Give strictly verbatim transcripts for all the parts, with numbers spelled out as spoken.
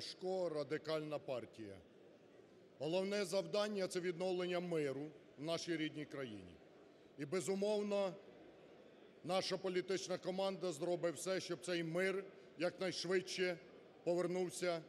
Ляшко, Радикальна партія. Головне завдання – це відновлення миру в нашій рідній країні. І, безумовно, наша політична команда зробить все, щоб цей мир якнайшвидше повернувся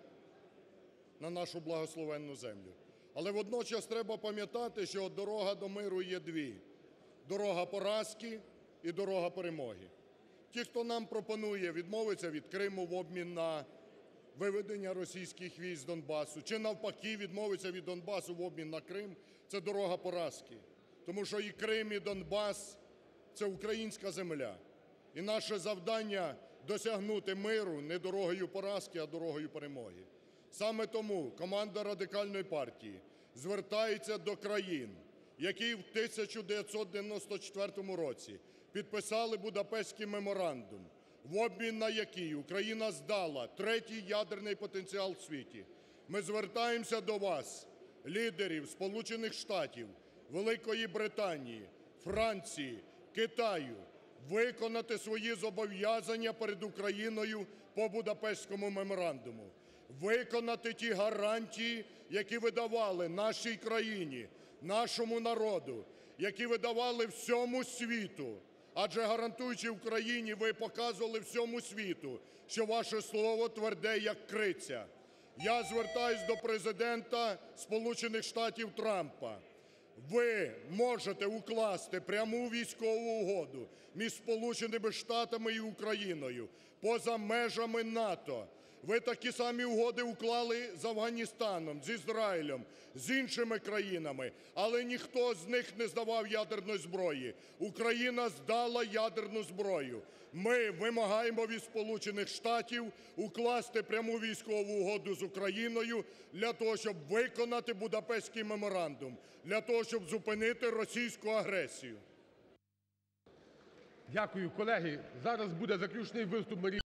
на нашу благословенну землю. Але водночас треба пам'ятати, що дорога до миру є дві: дорога поразки і дорога перемоги. Ті, хто нам пропонує відмовитися від Криму в обмін на виведення російських військ з Донбасу, чи навпаки відмовитися від Донбасу в обмін на Крим – це дорога поразки. Тому що і Крим, і Донбас – це українська земля. І наше завдання – досягнути миру не дорогою поразки, а дорогою перемоги. Саме тому команда Радикальної партії звертається до країн, які в тисяча дев'ятсот дев'яносто четвертому році підписали Будапештський меморандум, в обмін на який Україна здала третій ядерний потенціал в світі. Ми звертаємося до вас, лідерів Сполучених Штатів, Великої Британії, Франції, Китаю, виконати свої зобов'язання перед Україною по Будапештському меморандуму, виконати ті гарантії, які ви давали нашій країні, нашому народу, які ви давали всьому світу. Адже, гарантуючи Україні, ви показували всьому світу, що ваше слово тверде, як криця. Я звертаюсь до Президента Сполучених Штатів Трампа. Ви можете укласти пряму військову угоду між Сполученими Штатами і Україною поза межами НАТО. Ви такі самі угоди уклали з Афганістаном, з Ізраїлем, з іншими країнами, але ніхто з них не здавав ядерної зброї. Україна здала ядерну зброю. Ми вимагаємо від Сполучених Штатів укласти пряму військову угоду з Україною для того, щоб виконати Будапештський меморандум, для того, щоб зупинити російську агресію. Дякую. Колеги, зараз буде заключний виступ.